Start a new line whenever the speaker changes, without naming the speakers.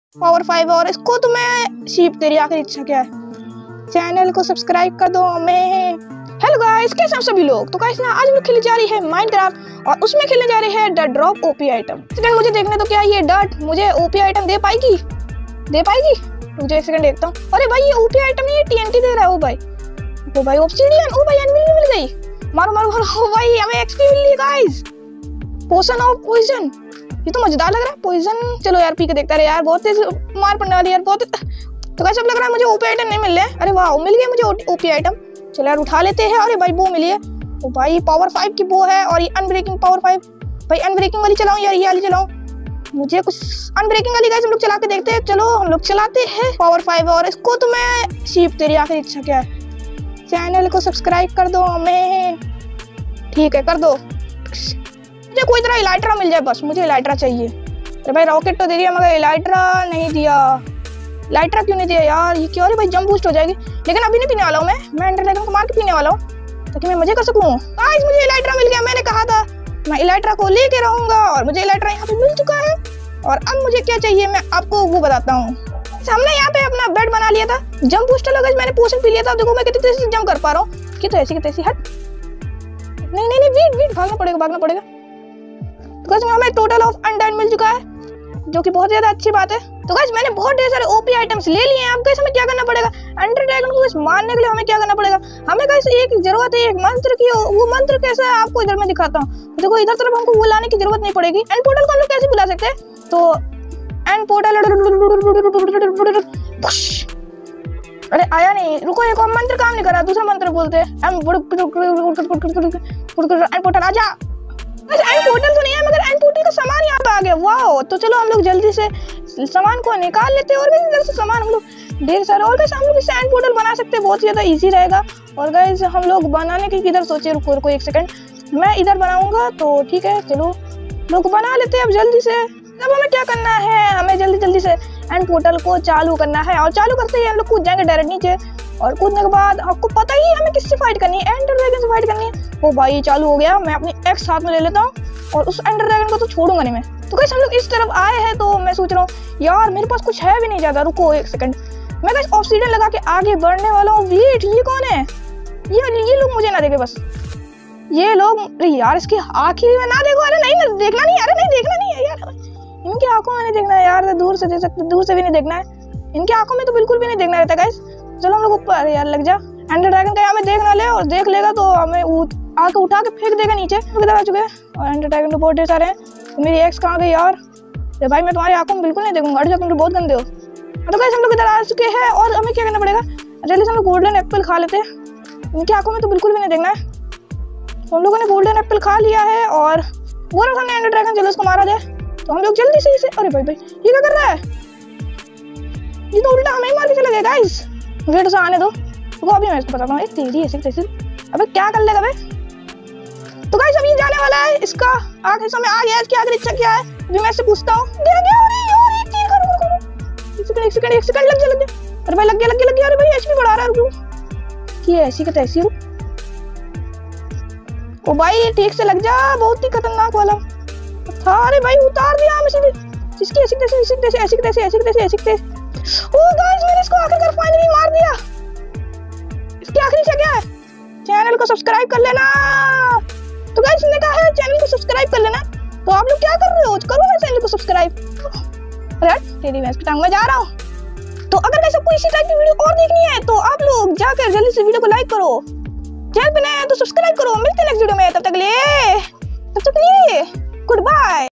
Power 5 और इसको तो मैं शीप, तेरी आखिरी इच्छा क्या है? चैनल को सब्सक्राइब कर दो हमें। हेलो गाइस, कैसे हैं सभी लोग? तो गाइस ना आज हम लोग खेलने जा रही है माइनक्राफ्ट और उसमें खेलने जा रहे हैं the drop OP item. Second मुझे देखने तो क्या ये डर्ट मुझे ओपी आइटम दे पाएगी? मुझे एक सेकंड देखता हूँ। अरे भाई ये ओपी आइटम नहीं, ये टीएनटी दे रहा है। ओ भाई ऑब्सिडियन, ओ भाई एनविल मिल गई। मारो मारो मारो। ओ भाई हमें एक्सपी मिल रही है गाइस। पोशन ऑफ पॉइजन, ये तो मजेदार लग रहा है। पॉइजन चलो यार पी के देखता है यार, बहुत तेज मार पड़ने वाली है यार, बहुत। तो गाइस अब लग रहा है मुझे ओपी आइटम नहीं मिल रहे हैं। अरे वाह मिल गया मुझे ओपी आइटम। चलो यार उठा लेते हैं। अरे भाई बो मिली है। ओ भाई पावर 5 की बो है और ये अनब्रेकिंग पावर 5। भाई अनब्रेकिंग वाली चलाऊं यार ये वाली चलाऊं? मुझे कुछ अनब्रेकिंग वाली गाइस हम लोग चला के देखते हैं। चलो हम लोग चलाते हैं पावर 5 और इसको तो मैं शीप, तेरी आखिरी इच्छा क्या है? चैनल को सब्सक्राइब कर दो हमें। ठीक है कर दो। मुझे कोई तरह इलाइट्रा मिल जाए बस, मुझे इलाइट्रा चाहिए। अरे भाई रॉकेट तो दे दिया मगर इलाइट्रा नहीं दिया। इलाइट्रा क्यों नहीं दिया यार? ये क्यों? अरे भाई जंप बूस्ट हो जाएगी, लेकिन अभी नहीं पीने वाला हूँ मैं एंडर ड्रैगन को मार के पीने वाला हूँ ताकि मैं मजे कर सकूँ। गाइस मुझे इलाइट्रा मिल गया, मैंने कहा था मैं इलाइट्रा को लेके रहूंगा और मुझे इलाइट्रा यहाँ पे मिल चुका है। और अब मुझे क्या चाहिए मैं आपको वो बताता हूँ। हमने यहाँ पे अपना बेड बना लिया था। जंप बूस्टर लगा, मैंने पोशन पी लिया था। देखो मैं कितनी तेजी से जंप कर पा रहा हूँ। कि तो ऐसी की तैसी हट। नहीं वेट भागना पड़ेगा। तो गाइस हमें टोटल ऑफ अनडाइन मिल चुका है, जो कि बहुत ज्यादा अच्छी बात है। तो गाइस मैंने बहुत ढेर सारे ओपी आइटम्स ले लिए हैं। अब गाइस हमें क्या करना पड़ेगा? एंडर ड्रैगन को गाइस मारने के लिए हमें क्या करना पड़ेगा? हमें गाइस एक जरूरत है, एक मंत्र की। वो मंत्र कैसा है आपको इधर मैं दिखाता हूँ। देखो इधर तरफ हमको वो लाने की जरूरत नहीं पड़ेगी। एंड पोर्टल को हम लोग कैसे बुला सकते हैं? तो एंड पोर्टल, अरे आया नहीं, रुको एक और मंत्र काम नहीं कर रहा, दूसरा मंत्र बोलते हैं। एंड पोर्टल आजा। एंड पोर्टल तो नहीं है मगर एंड पोर्टल का सामान यहाँ पे आ गया। वाओ, तो चलो हम लोग जल्दी से सामान को निकाल लेते हैं। और गाइस इधर से सामान हम लोग ढेर सारा, और गाइस हम लोग इससे एंड पोर्टल बना सकते हैं, बहुत ज्यादा इजी रहेगा। और गाइस हम लोग बनाने की किधर सोचे, रुको एक सेकंड, मैं इधर बनाऊंगा तो ठीक है। चलो लोग बना लेते हैं अब जल्दी से। अब हमें क्या करना है? हमें जल्दी से एंड पोर्टल को चालू करना है और चालू करते ही हम लोग कूद जाएंगे डायरेक्ट नीचे। और कूदने के बाद आपको पता ही है हमें किससे फाइट करनी है, एंडर ड्रैगन से फाइट करनी है। ओ भाई चालू हो गया। मैं अपनी एक्स हाथ में ले लेता हूँ और उस एंडर ड्रैगन को तो छोड़ूंगा नहीं मैं। तो गाइस हम लोग इस तरफ आए हैं तो मैं सोच रहा हूँ यार मेरे पास कुछ है भी नहीं ज्यादा। रुको एक सेकंड, मैं गाइस ऑब्सीडियन लगा के आगे बढ़ने वाला हूँ। वेट, ये कौन है? ये लोग मुझे ना देखे बस, ये लोग। यार इसकी आँखें में ना देखो। अरे नहीं देखना नहीं, अरे नहीं देखना नहीं है यार, इनकी आंखों में नहीं देखना है यार। दूर से देख सकते, दूर से भी नहीं देखना है। इनकी आंखों में तो बिल्कुल भी नहीं देखना रहता गाइस। चलो हम लोग ऊपर यार लग जा। एंडर ड्रैगन का हमें देख ना ले, और देख लेगा तो हमें आके उठा के फेंक देगा नीचे। इधर आ चुके हैं और एंडर ड्रैगन तो बहुत ढेर सारे हैं। तो मेरी एक्स कहाँ गई यार? अरे भाई मैं तुम्हारी आंखों में बिल्कुल नहीं देखूंगा, तुम तो बहुत गंदे हो। तो गाइस हम लोग इधर आ चुके हैं और हमें क्या करना पड़ेगा? जल्दी से हम लोग गोल्डन एप्पल खा लेते हैं। इनकी आंखों में तो बिल्कुल भी नहीं देखना है। तो हम लोगों ने गोल्डन एप्पल खा लिया है और वो रहा हमने एंडर ड्रैगन। चलो इसको मारा जाए। तो हम लोग जल्दी से इसे, अरे भाई ये क्या कर रहा है? ये तो उल्टा हमें ही मार के चला गया गाइस। वेट से आने दो, वो अभी मैं इसको बताता हूँ। एक तेरी ऐसे तैसे, अबे क्या कर लेगा बे? तो गाइस अभी जाने वाला है, इसका आखिरी समय आ गया। इसकी आखिरी इच्छा क्या है अभी मैं इससे पूछता हूँ। एक सेकंड लग जा। अरे भाई लग गया। अरे भाई एचपी बढ़ा रहा है। रुको ये ऐसी का तैसी। ओ भाई ठीक से लग जा, बहुत ही खतरनाक वाला। अरे भाई उतार दिया हमें सीधे। इसकी ऐसी तैसे। ओ गाइस मैंने इसको आखिरकार फाइनली मार दिया। इसकी आखिरी इच्छा क्या है? चैनल को सब्सक्राइब कर लेना। तो गाइस ने कहा है चैनल को सब्सक्राइब कर लेना। तो आप लोग क्या कर रहे हो? करो ना चैनल को सब्सक्राइब। अरे तेरी भैंस की टांग में जा रहा हूँ। तो अगर गाइस आपको इसी टाइप की वीडियो और देखनी है तो आप लोग जाकर जल्दी से वीडियो को लाइक करो, चैनल पे नए हैं तो सब्सक्राइब करो। मिलते हैं नेक्स्ट वीडियो में, तब तक के लिए गुड बाय।